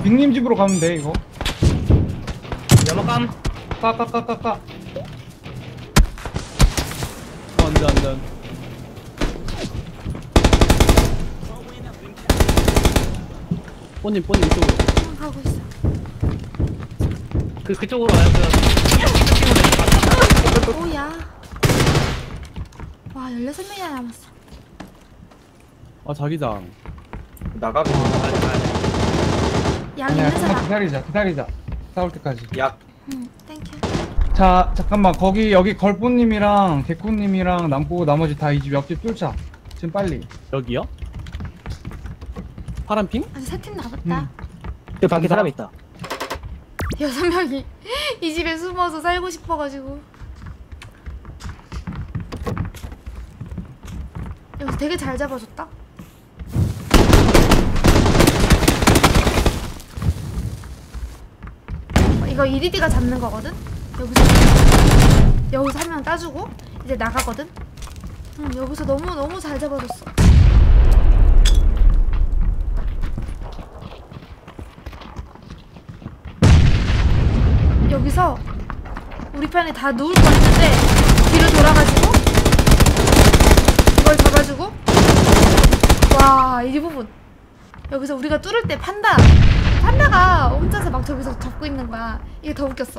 빅님 집으로 가면 돼 이거. 연막감. 까까까까까. 안돼 안돼. 뽀님 이쪽으로. 가고 있어. 그쪽으로 와요. 오야. 와 16명이나 남았어. 아 자기장. 나가고 약 아니야 있는 사람. 기다리자. 싸울 때까지. 약. 응 땡큐. 자 잠깐만 거기 여기 걸뽀님이랑 개꾸님이랑 남고 나머지 다 이 집 옆집 뚫자. 지금 빨리. 여기요? 파란핑? 아직 3팀 남았다. 그 밖에 사람 있다. 6명이 이 집에 숨어서 살고 싶어가지고. 여기서 되게 잘 잡아줬다. 이거 이리디가 잡는 거거든? 여기서 한 명 따주고 이제 나가거든? 여기서 너무 잘 잡아줬어. 여기서 우리 편에 다 누울 뻔했는데 뒤로 돌아가지고 이걸 잡아주고. 와, 이 부분 여기서 우리가 뚫을 때 판다가 혼자서 막 저기서 잡고 있는 거야. 이게 더 웃겼어.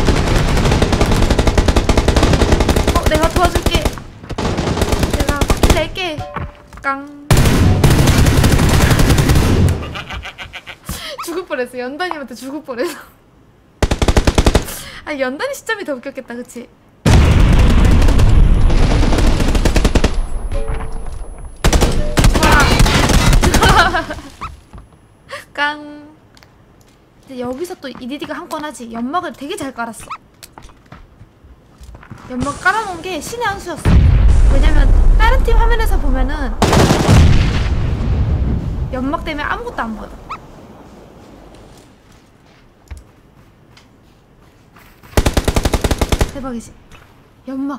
내가 도와줄게. 내가 바퀴 낼게. 깡. 죽을 뻔했어. 연단님한테 죽을 뻔했어. 아니 연단이 시점이 더 웃겼겠다 그치? 와. 깡. 이제 여기서 또 이디디가 한 건 하지. 연막을 되게 잘 깔았어. 연막 깔아놓은 게 신의 한 수였어. 왜냐면 다른 팀 화면에서 보면은 연막 때문에 아무것도 안 보여. 대박이지? 연막.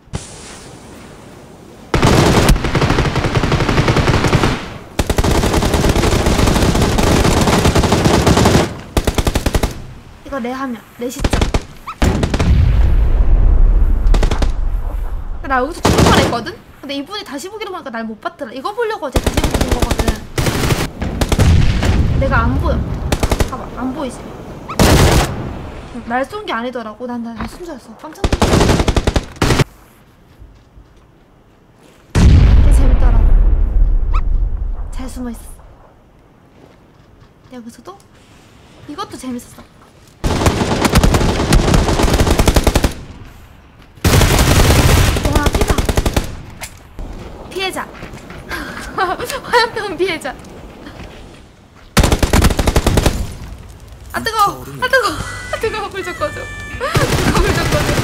이거 내 화면, 내 시점. 나 여기서 죽을 뻔했거든? 근데 이분이 다시 보기로 보니까 날 못 봤더라. 이거 보려고 어제 다시 보기 본 거거든. 내가 안 보여. 봐봐, 안 보이지? 날 쏜 게 아니더라고. 난 순자였어. 깜짝 놀랐어. 되게 재밌더라고. 잘 숨어있어. 여기서도 이것도 재밌었어. 와, 피다. 피해자. 화염병 피해자. 아 뜨거워. 아 뜨거워. 아 뜨거워. 불 좀 꺼줘. 불 좀 꺼줘.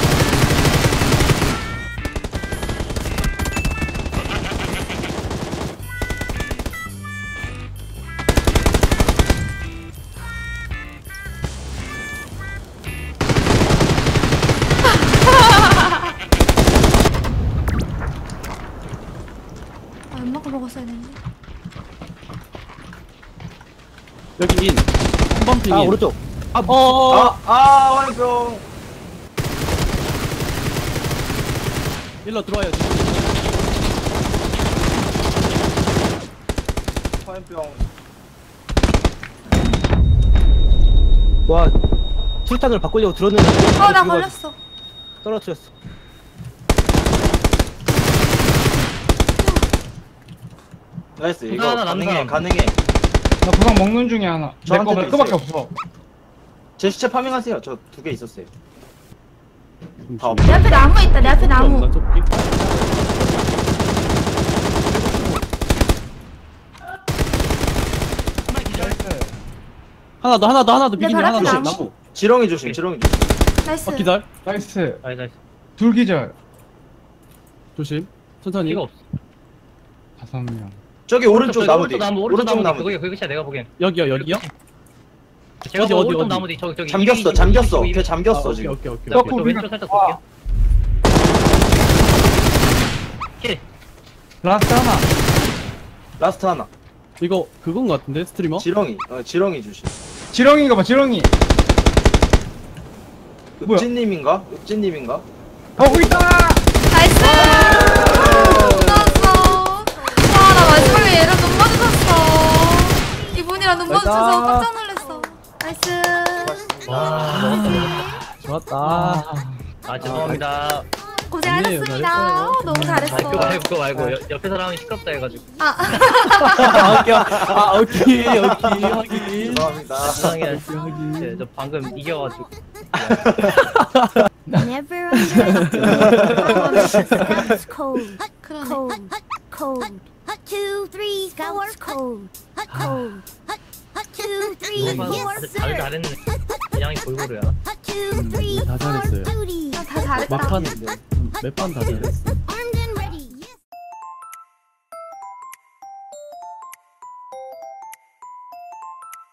아, 안 먹고 먹었어야 되는데. 여기 인. 한번 핑. 아 오른쪽. 화염병. 일로 들어와요. 지금. 화염병. 와 술탄을 바꾸려고 들었는데. 나 걸렸어. 떨어뜨렸어. 나이스. 이거 하나 가능해. 나 구상 먹는 중에 하나. 내 저한테도 거밖에 있어요. 없어. 제 시체 파밍하세요. 저 2개 있었어요. 다 내 앞에 나무 있다. 내 앞에 나무. 없나, 조끼? 하나 더 내 비기니 발 하나 앞에 더. 나무. 나무. 지렁이 조심. 나이스. 기다려. 나이스. 나이스. 둘기절. 조심. 천천히. 이거 없어. 5명. 저기 오른쪽 나무 뒤. 오른쪽 나무 뒤. 뒤. 거기 끝이야. 내가 보기엔. 여기요. 제가 어디, 오른쪽 어디? 나무 뒤. 저기 잠겼어. 걔 잠겼어 오케이 지금. 오케이. 저 거 왼쪽 우리가- 살짝 볼게요. 킬. 라스트 하나. 라스트 하나. 이거 그건 거 같은데 스트리머? 지렁이. 지렁이 조심. 지렁이인가 봐 지렁이. 뭐야? 읍진님인가? 읍진님인가? 거기 있다. 나이스! 못 나왔어. 와, 나 마지막에 얘랑 눈 마주쳤어. 이분이랑 눈 마주쳐서 깜짝 놀랐어. 나이스. 와, 좋았다. 아, 죄송합니다. 고생하셨습니다. 잘했어요. 너무 잘했어. 그거 말고, 옆에 사람이 시끄럽다 해가지고. 아, 오케이 확인. 죄송합니다. 죄송해요. 확인. 네, 저 방금 이겨가지고. Never underestimate. Scouts cold, 그러네. cold, cold. 2, 3, Scouts cold, cold. 2, 3, 다들 잘했네. 그냥이 골고루야. 2, 3, 다 잘했어요. duty. 다 잘했다. 몇판 다 잘했어.